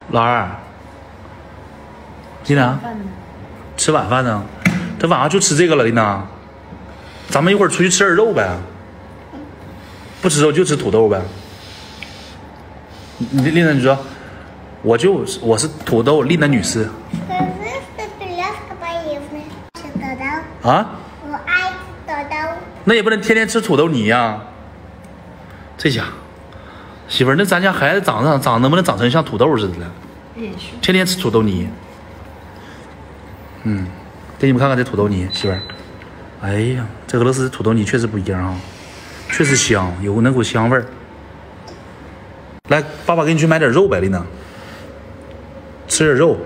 老二，丽娜，吃晚饭呢？这晚上就吃这个了，丽娜。咱们一会儿出去吃点肉呗。不吃肉就吃土豆呗。丽娜，你说，我是土豆丽娜女士。啊？ 我爱吃土豆。 那也不能天天吃土豆泥呀。这家媳妇儿，那咱家孩子长能不能长成像土豆似的了？天天吃土豆泥。给你们看看这土豆泥，媳妇儿。哎呀，这俄罗斯土豆泥确实不一样啊，确实香，有那股香味儿。来，爸爸给你去买点肉呗，丽娜。吃点肉。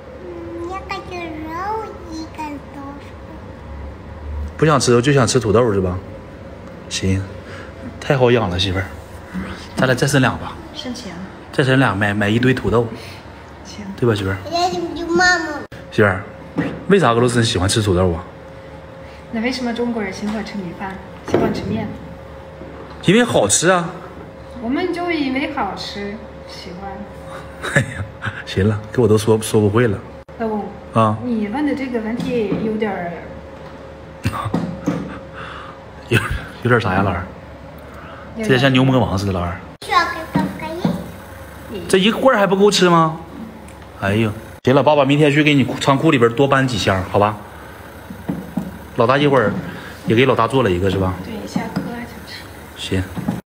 不想吃肉就想吃土豆是吧？行，太好养了，媳妇儿。咱俩再生俩吧。 省钱。 再生俩，买一堆土豆。 行。 对吧，媳妇儿？媳妇儿，为啥俄罗斯人喜欢吃土豆啊？ 那为什么中国人喜欢吃米饭，喜欢吃面？ 因为好吃啊。 我们就因为好吃喜欢。 哎呀，行了，给我都说不会了。 老公啊， 你问的这个问题有点儿。有点啥呀，老二？这像牛魔王似的，老二。这一罐还不够吃吗？哎呦，行了，爸爸明天去给你仓库里边多搬几箱，好吧？老大一会儿也给老大做了一个是吧？ 对，下课就吃。 行。